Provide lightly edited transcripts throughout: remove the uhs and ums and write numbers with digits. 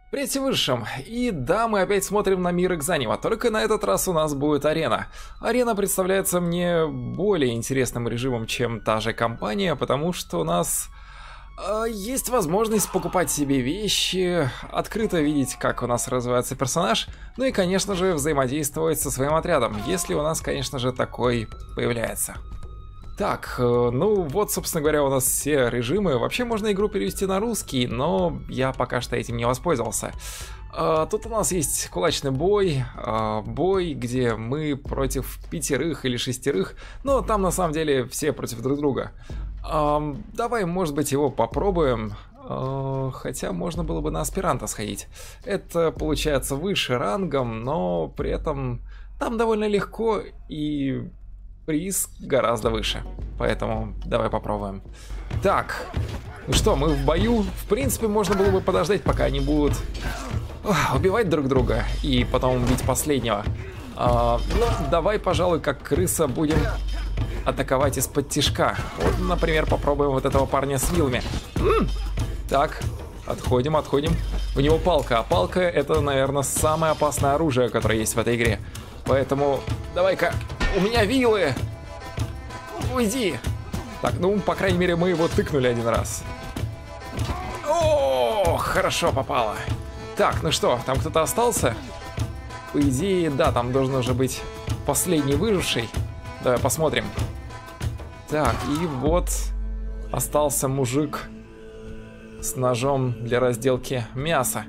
Привет высшим! И да, мы опять смотрим на мир Экзанима, только на этот раз у нас будет арена. Арена представляется мне более интересным режимом, чем та же компания, потому что у нас есть возможность покупать себе вещи, открыто видеть, как у нас развивается персонаж, ну и, конечно же, взаимодействовать со своим отрядом, если у нас, конечно же, такой появляется. Так, ну вот, собственно говоря, у нас все режимы. Вообще можно игру перевести на русский, но я пока что этим не воспользовался. Тут у нас есть кулачный бой, бой, где мы против 5 или 6, но там на самом деле все против друг друга. Давай, может быть, его попробуем, хотя можно было бы на аспиранта сходить. Это получается выше рангом, но при этом там довольно легко и приз гораздо выше, поэтому давай попробуем. Так, ну что, мы в бою. В принципе, можно было бы подождать, пока они будут убивать друг друга и потом убить последнего. Ну, давай, пожалуй, как крыса будем атаковать из-под тишка. Вот, например, попробуем вот этого парня с вилами. Так, отходим. У него палка, а палка — это, наверное, самое опасное оружие, которое есть в этой игре. Поэтому давай-ка... У меня вилы! Уйди! Так, ну, по крайней мере, мы его тыкнули один раз. О, хорошо попало. Так, ну что, там кто-то остался? По идее, да, там должен уже быть последний выживший. Давай посмотрим. Так, и вот остался мужик с ножом для разделки мяса.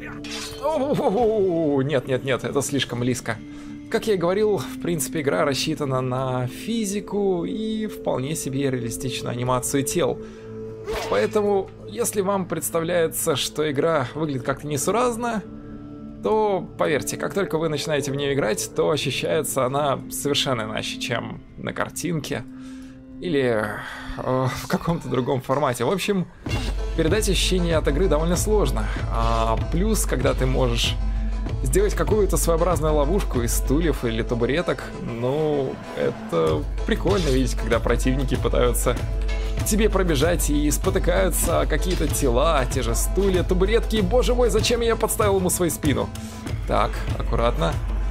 Нет, это слишком близко. Как я и говорил, в принципе, игра рассчитана на физику и вполне себе реалистичную анимацию тел. Поэтому, если вам представляется, что игра выглядит как-то несуразно, то, поверьте, как только вы начинаете в нее играть, то ощущается она совершенно иначе, чем на картинке или в каком-то другом формате. В общем, передать ощущение от игры довольно сложно. Плюс, когда ты можешь сделать какую-то своеобразную ловушку из стульев или табуреток, ну, это прикольно видеть, когда противники пытаются к тебе пробежать и спотыкаются какие-то тела, те же стулья, табуретки, и, боже мой, зачем я подставил ему свою спину? Так, аккуратно.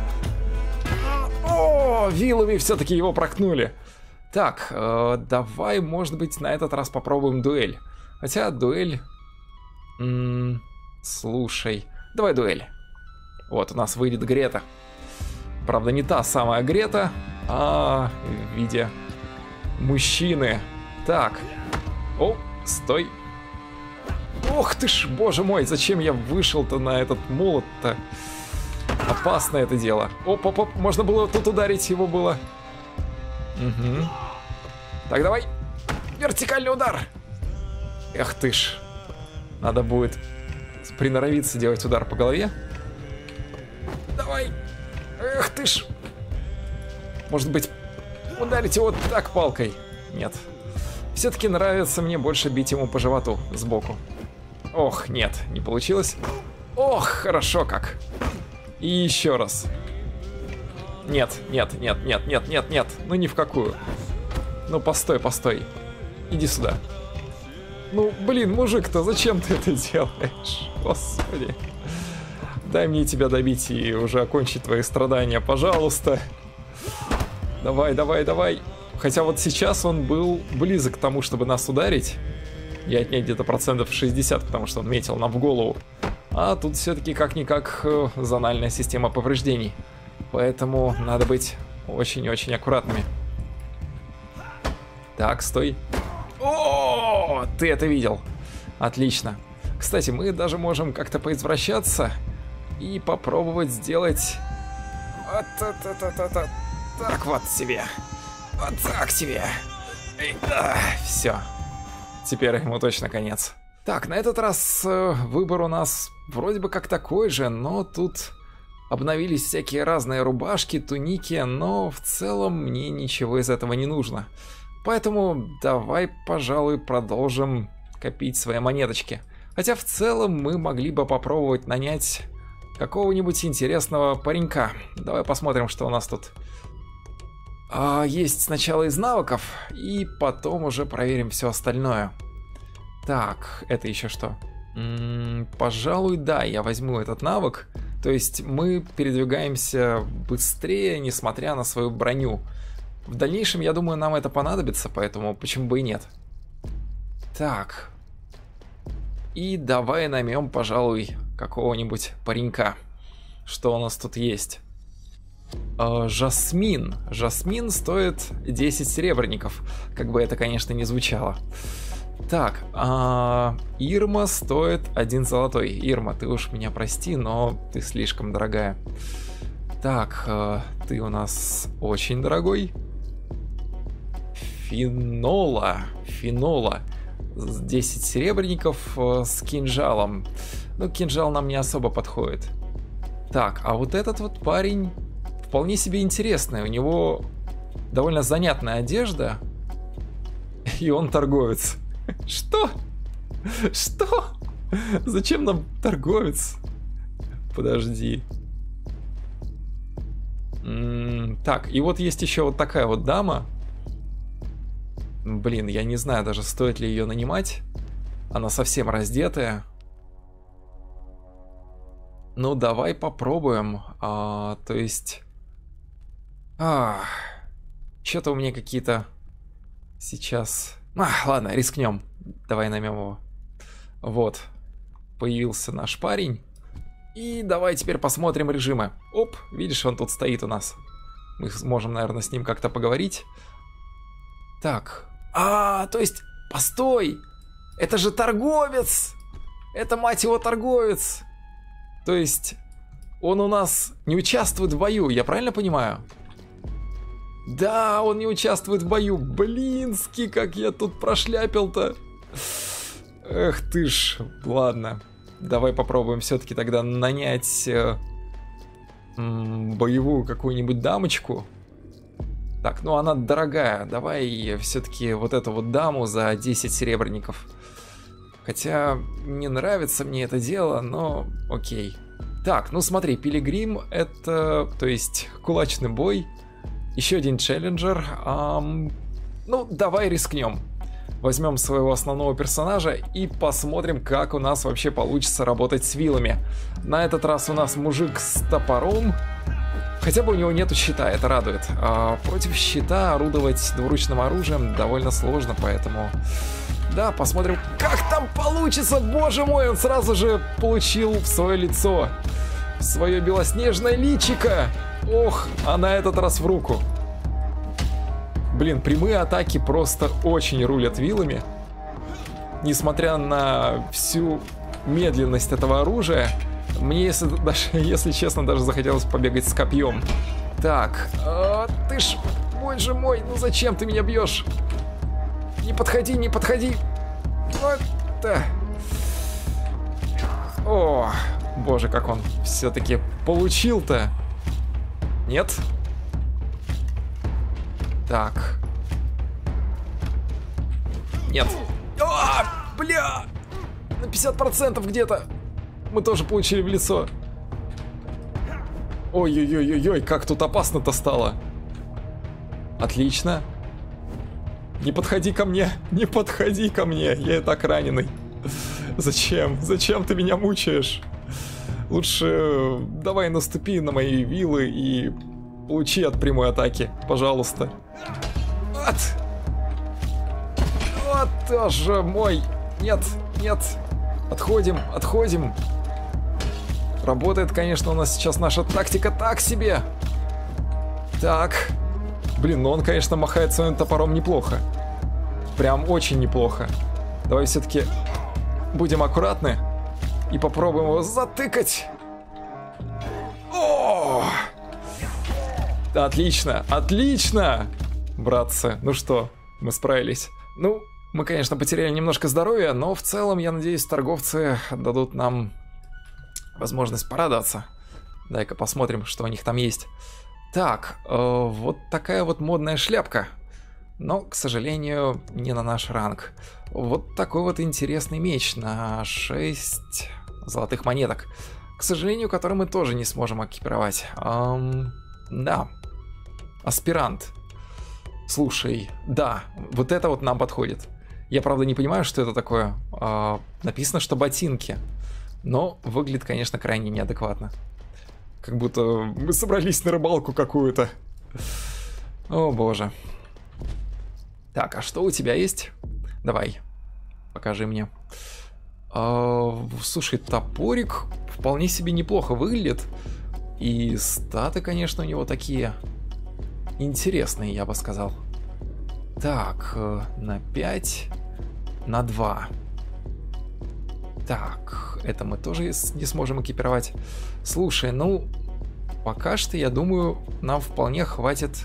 О, вилами все-таки его прокнули. Так, давай, может быть, на этот раз попробуем дуэль. Хотя дуэль... слушай, давай дуэль. Вот, у нас выйдет Грета. Правда, не та самая Грета, а в виде мужчины. Так. О, стой. Ох ты ж, боже мой, зачем я вышел-то на этот молот-то? Опасно это дело. Оп, можно было тут ударить его было. Угу. Так, давай. Вертикальный удар. Эх ты ж. Надо будет приноровиться делать удар по голове. Давай. Эх ты ж. Может быть, ударить его так палкой? Нет. Все-таки нравится мне больше бить ему по животу сбоку. Ох, нет, не получилось. Ох, хорошо как. И еще раз. Нет. Ну ни в какую. Ну постой. Иди сюда. Ну, блин, мужик-то, зачем ты это делаешь? Господи. Дай мне тебя добить и уже окончить твои страдания, пожалуйста. Давай. Хотя вот сейчас он был близок к тому, чтобы нас ударить. И отнять где-то процентов 60, потому что он метил нам в голову. А тут все-таки как-никак зональная система повреждений. Поэтому надо быть очень-очень аккуратными. Так, стой. О, ты это видел. Отлично. Кстати, мы даже можем как-то поизвращаться и попробовать сделать... Так вот тебе. Вот так тебе. Все. Теперь ему точно конец. Так, на этот раз выбор у нас вроде бы как такой же, но тут обновились всякие разные рубашки, туники, но в целом мне ничего из этого не нужно. Поэтому давай, пожалуй, продолжим копить свои монеточки. Хотя в целом мы могли бы попробовать нанять какого-нибудь интересного паренька. Давай посмотрим, что у нас тут есть сначала из навыков, и потом уже проверим все остальное. Так, это еще что? Пожалуй, да, я возьму этот навык. То есть мы передвигаемся быстрее, несмотря на свою броню. В дальнейшем, я думаю, нам это понадобится, поэтому почему бы и нет. Так. И давай наймем, пожалуй, какого-нибудь паренька. Что у нас тут есть? Жасмин. Жасмин стоит 10 серебряников. Как бы это, конечно, не звучало. Так, Ирма стоит 1 золотой. Ирма, ты уж меня прости, но ты слишком дорогая. Так, ты у нас очень дорогой. Финола. 10 серебряников с кинжалом. Ну, кинжал нам не особо подходит. Так, а вот этот вот парень вполне себе интересный. У него довольно занятная одежда. И он торговец. Что? Что? Зачем нам торговец? Подожди. Так, и вот есть еще вот такая вот дама. Блин, я не знаю даже, стоит ли ее нанимать. Она совсем раздетая. Ну, давай попробуем. То есть... Что-то у меня какие-то... Сейчас... ладно, рискнем. Давай наймем его. Вот. Появился наш парень. И давай теперь посмотрим режимы. Оп, видишь, он тут стоит у нас. Мы сможем, наверное, с ним как-то поговорить. Так. То есть, постой! Это же торговец! Это, мать его, торговец! То есть, он у нас не участвует в бою, я правильно понимаю? Да, он не участвует в бою. Блински, как я тут прошляпил-то. Эх ты ж. Ладно. Давай попробуем все-таки тогда нанять боевую какую-нибудь дамочку. Так, ну она дорогая. Давай все-таки вот эту вот даму за 10 серебряников. Хотя не нравится мне это дело, но окей. Так, ну смотри, пилигрим это, то есть кулачный бой. Еще один челленджер. Ну, давай рискнем. Возьмем своего основного персонажа и посмотрим, как у нас вообще получится работать с вилами. На этот раз у нас мужик с топором. Хотя бы у него нету щита, это радует. Против щита орудовать двуручным оружием довольно сложно, поэтому... Да, посмотрим, как там получится. Боже мой, он сразу же получил в свое лицо. В свое белоснежное личико. Ох, а на этот раз в руку. Блин, прямые атаки просто очень рулят вилами. Несмотря на всю медленность этого оружия, мне, если честно, даже захотелось побегать с копьем. Так, ты ж, боже мой, ну зачем ты меня бьешь? Не подходи, не подходи. Вот. О, боже, как он все-таки получил-то. Нет? Так. Нет. Бля! На 50% где-то. Мы тоже получили в лицо. Ой-ой-ой-ой, как тут опасно-то стало. Отлично. Не подходи ко мне, не подходи ко мне, я и так раненый. Зачем? Зачем ты меня мучаешь? Лучше давай наступи на мои вилы и получи от прямой атаки, пожалуйста. Вот тоже мой. Нет, нет. Отходим, отходим. Работает, конечно, у нас сейчас наша тактика так себе. Так. Блин, ну он, конечно, махает своим топором неплохо. Прям очень неплохо. Давай все-таки будем аккуратны и попробуем его затыкать. О! Отлично, отлично! Братцы, ну что, мы справились. Ну, мы, конечно, потеряли немножко здоровья, но в целом, я надеюсь, торговцы дадут нам возможность порадоваться. Дай-ка посмотрим, что у них там есть. Так, вот такая вот модная шляпка. Но, к сожалению, не на наш ранг. Вот такой вот интересный меч на 6 золотых монеток. К сожалению, который мы тоже не сможем экипировать. Да. Аспирант. Слушай, да, вот это вот нам подходит. Я, правда, не понимаю, что это такое. Написано, что ботинки. Но выглядит, конечно, крайне неадекватно. Как будто мы собрались на рыбалку какую-то. О, боже. Так, а что у тебя есть? Давай, покажи мне. Слушай, топорик вполне себе неплохо выглядит. И статы, конечно, у него такие интересные, я бы сказал. Так, на 5, на 2. Так, это мы тоже не сможем экипировать. Слушай, ну, пока что, я думаю, нам вполне хватит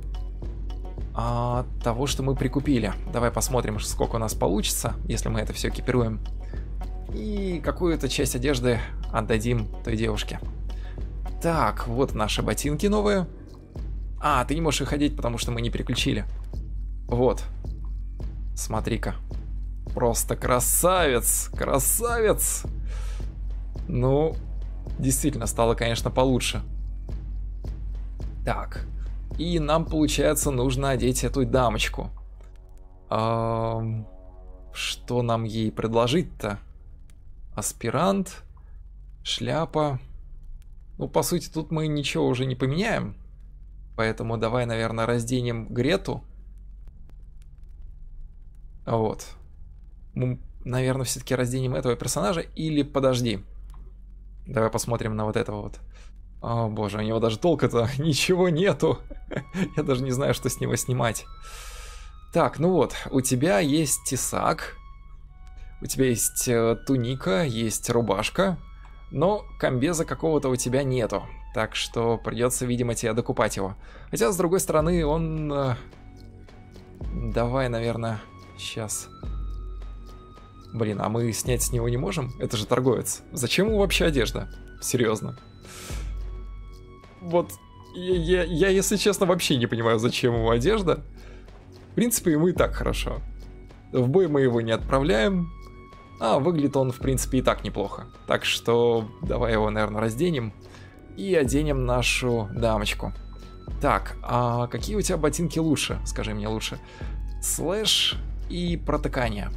того, что мы прикупили. Давай посмотрим, сколько у нас получится, если мы это все экипируем. И какую-то часть одежды отдадим той девушке. Так, вот наши ботинки новые. Ты не можешь их одеть, потому что мы не переключили. Вот. Смотри-ка. Просто красавец! Красавец! Ну, действительно, стало, конечно, получше. Так. И нам, получается, нужно одеть эту дамочку. Что нам ей предложить-то? Аспирант. Шляпа. Ну, по сути, тут мы ничего уже не поменяем. Поэтому давай, наверное, разденем Грету. Вот. Мы, наверное, все-таки разденем этого персонажа. Или подожди. Давай посмотрим на вот этого вот. О, боже, у него даже толка-то ничего нету. Я даже не знаю, что с него снимать. Так, ну вот. У тебя есть тесак. У тебя есть туника, есть рубашка. Но комбеза какого-то у тебя нету. Так что придется, видимо, тебе докупать его. Хотя, с другой стороны, он... Давай, наверное, сейчас... Блин, а мы снять с него не можем? Это же торговец. Зачем ему вообще одежда? Серьезно. Вот, я, если честно, вообще не понимаю, зачем ему одежда. В принципе, ему и так хорошо. В бой мы его не отправляем. Выглядит он, в принципе, и так неплохо. Так что давай его, наверное, разденем. И оденем нашу дамочку. Так, а какие у тебя ботинки лучше? Скажи мне лучше. Слэш и протыкание.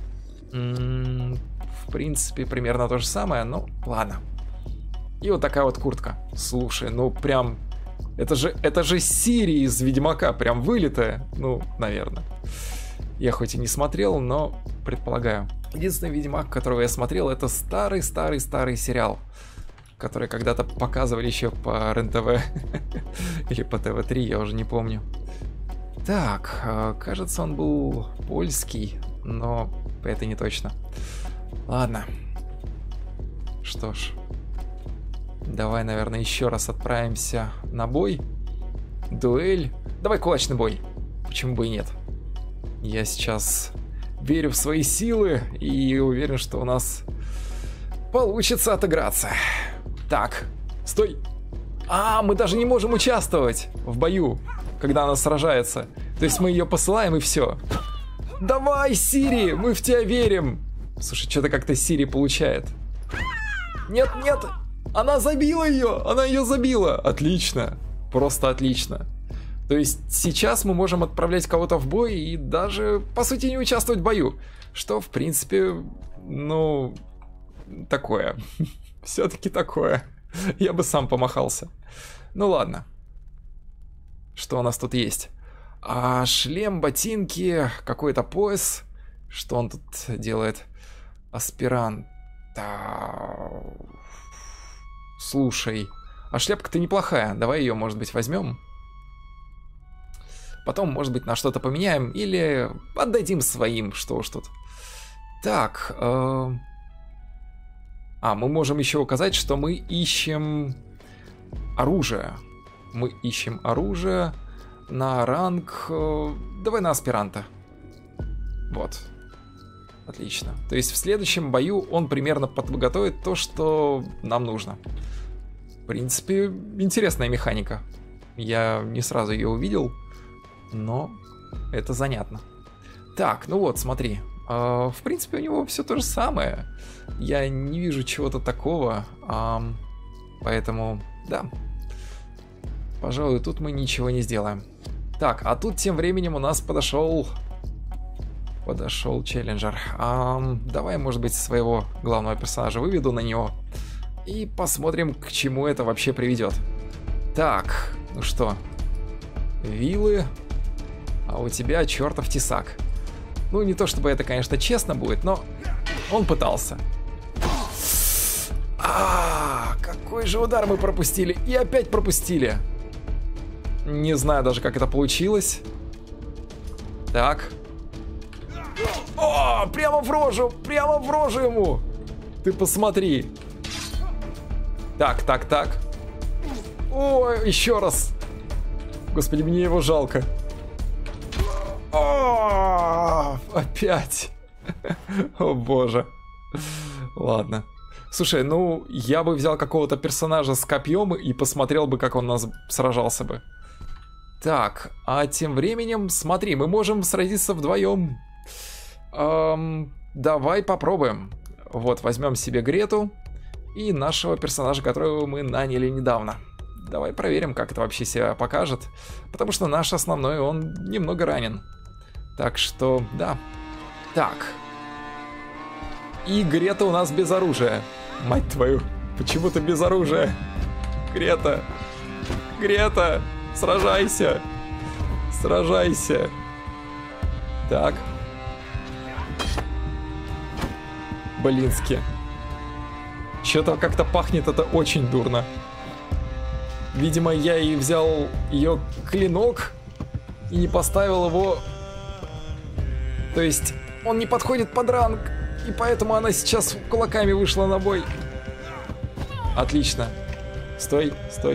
В принципе, примерно то же самое, но ладно. И вот такая вот куртка. Слушай, ну прям... Это же Сири из Ведьмака, прям вылитая. Ну, наверное. Я хоть и не смотрел, но предполагаю. Единственный Ведьмак, которого я смотрел, это старый-старый-старый сериал, который когда-то показывали еще по РЕН-ТВ. Или по ТВ-3, я уже не помню. Так, кажется, он был польский, но это не точно. Ладно. Что ж. Давай, наверное, еще раз отправимся на бой. Дуэль. Давай кулачный бой. Почему бы и нет? Я сейчас верю в свои силы и уверен, что у нас получится отыграться. Так, стой. Мы даже не можем участвовать в бою, когда она сражается. То есть мы ее посылаем и все. Давай, Сири, мы в тебя верим. Слушай, что-то как-то Сири получает. Нет, нет. Она забила ее! Она ее забила! Отлично! Просто отлично. То есть сейчас мы можем отправлять кого-то в бой и даже, по сути, не участвовать в бою. Что, в принципе, ну, такое. Все-таки такое. Я бы сам помахался. Ну ладно. Что у нас тут есть? Шлем, ботинки, какой-то пояс. Что он тут делает? Аспирант. Слушай, шляпка-то неплохая. Давай ее, может быть, возьмем. Потом, может быть, на что-то поменяем. Или отдадим своим, что уж тут. Так. Мы можем еще указать, что мы ищем оружие. Мы ищем оружие на ранг... Давай на аспиранта. Вот. Отлично. То есть в следующем бою он примерно подготовит то, что нам нужно. В принципе, интересная механика. Я не сразу ее увидел, но это занятно. Так, ну вот, смотри. В принципе, у него все то же самое. Я не вижу чего-то такого. Поэтому, да. Пожалуй, тут мы ничего не сделаем. Так, а тут тем временем у нас подошел Подошел челленджер. Давай, может быть, своего главного персонажа выведу на него. И посмотрим, к чему это вообще приведет. Так, ну что. Вилы. А у тебя чертов тесак. Ну, не то чтобы это, конечно, честно будет, но он пытался. Какой же удар мы пропустили. И опять пропустили. Не знаю даже, как это получилось. Так. О, прямо в рожу ему. Ты посмотри. Так. О, еще раз. Господи, мне его жалко. О, опять. О, боже. Ладно. Слушай, ну, я бы взял какого-то персонажа с копьем и посмотрел бы, как он нас сражался бы. Так, а тем временем, смотри, мы можем сразиться вдвоем. Давай попробуем. Вот, возьмем себе Грету и нашего персонажа, которого мы наняли недавно. Давай проверим, как это вообще себя покажет. Потому что наш основной, он немного ранен. Так что, да. Так. И Грета у нас без оружия. Мать твою, почему ты без оружия? Грета, сражайся. Так. Блински. Что-то как-то пахнет это очень дурно. Видимо, я и взял ее клинок и не поставил его. То есть он не подходит под ранг, и поэтому она сейчас кулаками вышла на бой. Отлично. Стой.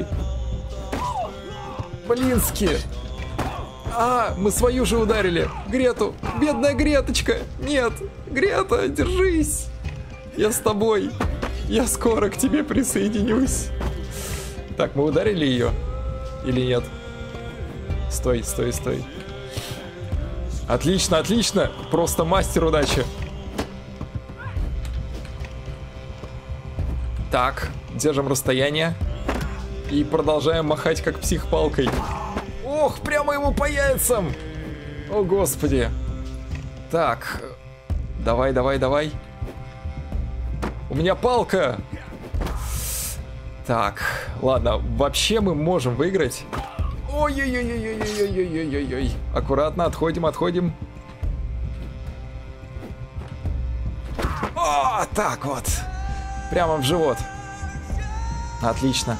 Блински. Мы свою же ударили. Грету. Бедная Греточка. Нет. Грета, держись. Я с тобой. Я скоро к тебе присоединюсь. Так, мы ударили ее? Или нет? Стой. Отлично. Просто мастер удачи. Так, держим расстояние. И продолжаем махать как псих палкой. Ох, прямо ему по яйцам. О, господи. Так, давай. У меня палка. Так, ладно, вообще мы можем выиграть. Ой-ой-ой-ой-ой-ой-ой-ой-ой. Аккуратно, отходим. О, так вот. Прямо в живот. Отлично.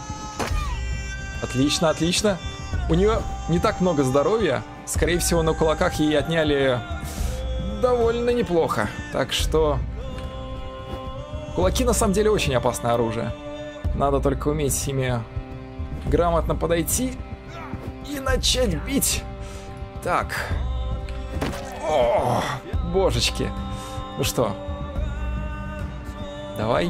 У нее не так много здоровья. Скорее всего, на кулаках ей отняли довольно неплохо. Так что... Кулаки на самом деле очень опасное оружие. Надо только уметь ими грамотно подойти и начать бить. Так. О, божечки. Ну что? Давай.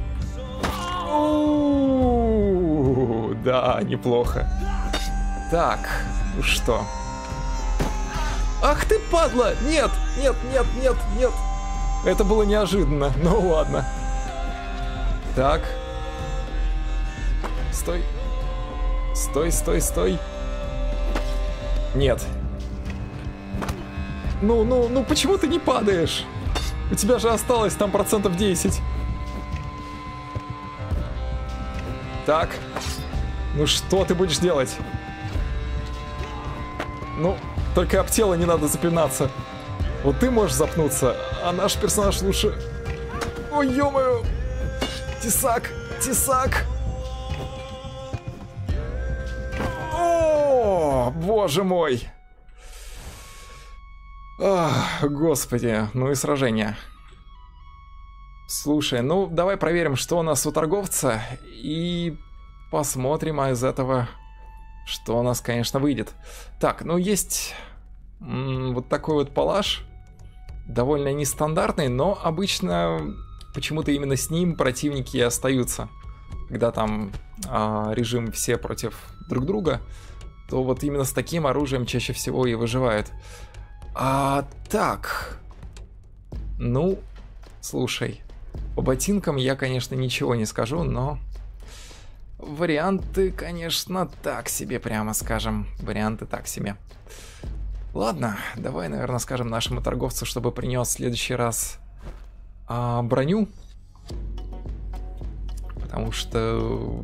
Да, неплохо. Так, ну что? Ах ты, падла! Нет. Это было неожиданно. Ну ладно. Так. Стой. Нет. Ну, почему ты не падаешь? У тебя же осталось там 10%. Так. Ну что ты будешь делать? Ну, только об тело не надо запинаться. Вот ты можешь запнуться, а наш персонаж лучше... Ой, ё-моё! Тесак! О, боже мой! Господи, ну и сражение. Слушай, ну давай проверим, что у нас у торговца, и посмотрим, а из этого, что у нас, конечно, выйдет. Так, ну есть вот такой вот палаш, довольно нестандартный, но обычно почему-то именно с ним противники и остаются. Когда там режим все против друг друга, то вот именно с таким оружием чаще всего и выживают. Так, ну, слушай, по ботинкам я, конечно, ничего не скажу, но варианты, конечно, так себе, прямо скажем, варианты так себе. Ладно, давай, наверное, скажем нашему торговцу, чтобы принес в следующий раз броню. Потому что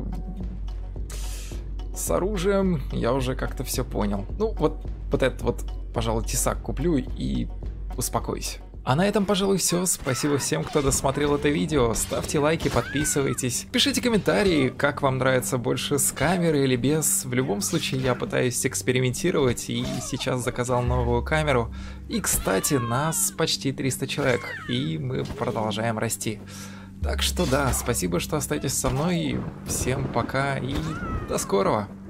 с оружием я уже как-то все понял. Ну, вот этот вот, пожалуй, тесак куплю и успокойся. А на этом, пожалуй, все. Спасибо всем, кто досмотрел это видео. Ставьте лайки, подписывайтесь. Пишите комментарии, как вам нравится больше с камерой или без. В любом случае, я пытаюсь экспериментировать и сейчас заказал новую камеру. И, кстати, нас почти 300 человек, и мы продолжаем расти. Так что да, спасибо, что остаетесь со мной. Всем пока и до скорого.